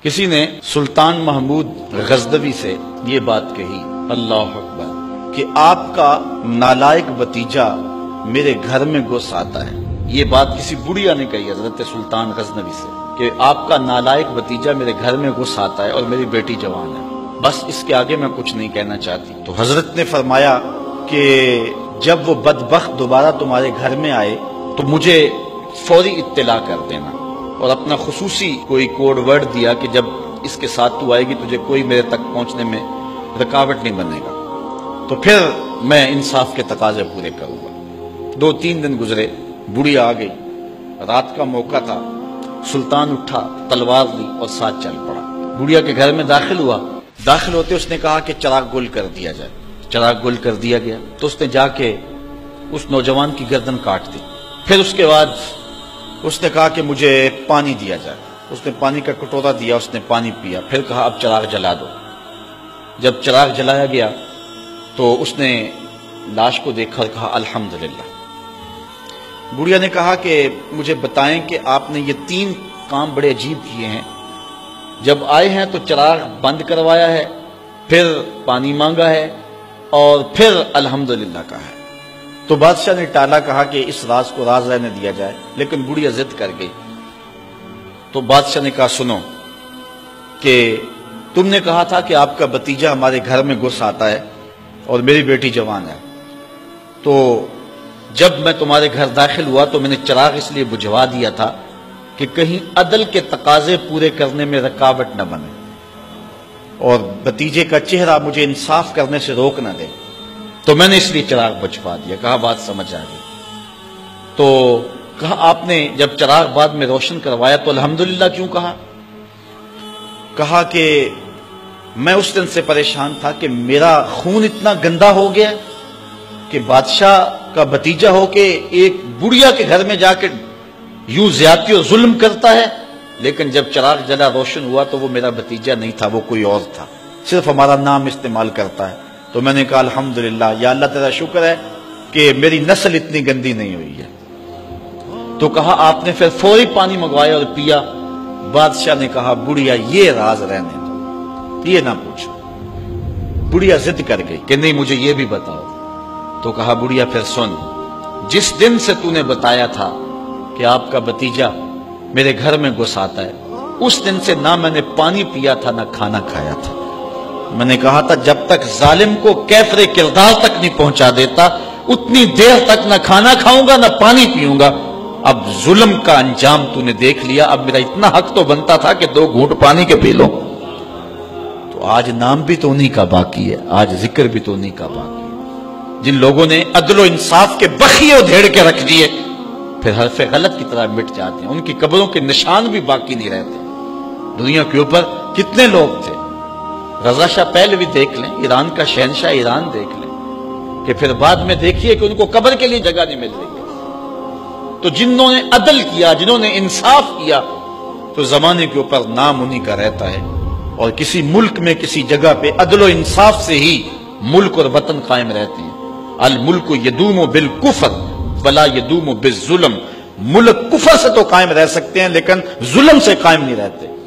کسی نے سلطان محمود غزنوی سے یہ بات کہی، اللہ اکبر، کہ آپ کا نالائق بھتیجا میرے گھر میں گھس آتا ہے۔ یہ بات کسی بڑھیا نے کہی حضرت سلطان غزنوی سے کہ آپ کا نالائق بھتیجا میرے گھر میں گھس آتا ہے اور میری بیٹی جوان ہے، بس اس کے آگے میں کچھ نہیں کہنا چاہتی۔ تو حضرت نے فرمایا کہ جب وہ بدبخت دوبارہ تمہارے گھر میں آئے تو مجھے فوری اطلاع کر دینا، اور اپنا خصوصی کوئی کوڈ ورڈ دیا کہ جب اس کے ساتھ تو آئے گی تجھے کوئی میرے تک پہنچنے میں رکاوٹ نہیں بنے گا، تو پھر میں انصاف کے تقاضے پورے کروں گا۔ 2-3 دن گزرے، بڑھیا آ گئی، رات کا موقع تھا، سلطان اٹھا، تلوار لی اور ساتھ چل پڑا۔ بڑھیا کے گھر میں داخل ہوا، داخل ہوتے اس نے کہا کہ چراغ گل کر دیا جائے۔ چراغ گل کر دیا گیا تو اس نے جا کے اس نوجوان کی گردن کاٹ دی۔ پھر اس کے بعد اس نے کہا کہ مجھے پانی دیا جائے۔ اس نے پانی کا کٹورا دیا، اس نے پانی پیا، پھر کہا اب چراغ جلا دو۔ جب چراغ جلایا گیا تو اس نے لاش کو دیکھا اور کہا الحمدللہ۔ بڑھیا نے کہا کہ مجھے بتائیں کہ آپ نے یہ 3 کام بڑے عجیب کیے ہیں، جب آئے ہیں تو چراغ بند کروایا ہے، پھر پانی مانگا ہے، اور پھر الحمدللہ کہا ہے۔ تو بادشاہ نے ٹالا، کہا کہ اس راز کو راز رہنے دیا جائے، لیکن بڑھیا ضد کر گئی۔ تو بادشاہ نے کہا سنو کہ تم نے کہا تھا کہ آپ کا بھتیجا ہمارے گھر میں گھس آتا ہے اور میری بیٹی جوان ہے، تو جب میں تمہارے گھر داخل ہوا تو میں نے چراغ اس لیے بجھوا دیا تھا کہ کہیں عدل کے تقاضے پورے کرنے میں رکاوٹ نہ بنے اور بھتیجے کا چہرہ مجھے انصاف کرنے سے روک نہ دے، تو میں نے اس لیے چراغ بجھوا دیا۔ کہا بات سمجھ آ گئی۔ تو کہا آپ نے جب چراغ بعد میں روشن کروایا تو الحمدللہ کیوں کہا؟ کہا کہ میں اس دن سے پریشان تھا کہ میرا خون اتنا گندا ہو گیا کہ بادشاہ کا بھتیجا ہو کے ایک بڑھیا کے گھر میں جا کے یوں زیادتی اور ظلم کرتا ہے، لیکن جب چراغ جلا روشن ہوا تو وہ میرا بھتیجا نہیں تھا، وہ کوئی اور تھا، صرف ہمارا نام استعمال کرتا ہے۔ تو میں نے کہا الحمدللہ، یا اللہ تیرا شکر ہے کہ میری نسل اتنی گندی نہیں ہوئی ہے۔ تو کہا آپ نے پھر فوری پانی منگوایا اور پیا۔ بادشاہ نے کہا بڑھیا یہ راز رہنے دو، یہ نہ پوچھو۔ بڑھیا ضد کر گئی کہ نہیں مجھے یہ بھی بتاؤ۔ تو کہا بڑھیا پھر سن، جس دن سے تو نے بتایا تھا کہ آپ کا بھتیجا میرے گھر میں گھس آتا ہے، اس دن سے نہ میں نے پانی پیا تھا نہ کھانا کھایا تھا۔ میں نے کہا تھا جب تک ظالم کو کیفر کردار تک نہیں پہنچا دیتا اتنی دیر تک نہ کھانا کھاؤں گا نہ پانی پیوں گا۔ اب ظلم کا انجام تو نے دیکھ لیا، اب میرا اتنا حق تو بنتا تھا کہ 2 گھونٹ پانی کے پی لو۔ تو آج نام بھی تو انہی کا باقی ہے، آج ذکر بھی تو انہی کا باقی ہے۔ جن لوگوں نے عدل و انصاف کے بخیے ادھیڑ کے رکھ دیے پھر حرف غلط کی طرح مٹ جاتے ہیں، ان کی قبروں کے نشان بھی باقی نہیں رہتے۔ دنیا کے اوپر کتنے لوگ تھے، رضا شاہ پہلوی دیکھ لیں، ایران کا شہنشاہ ایران دیکھ لیں، کہ پھر بعد میں دیکھیے کہ ان کو قبر کے لیے جگہ نہیں مل رہی ہے۔ تو جنہوں نے عدل کیا، جنہوں نے انصاف کیا، تو زمانے کے اوپر نام انہی کا رہتا ہے، اور کسی ملک میں کسی جگہ پہ عدل و انصاف سے ہی ملک اور وطن قائم رہتے ہیں۔ الملک یدوم بالکفر ولا یدوم بالظلم، ملک کفر سے تو قائم رہ سکتے ہیں لیکن ظلم سے قائم نہیں رہتے۔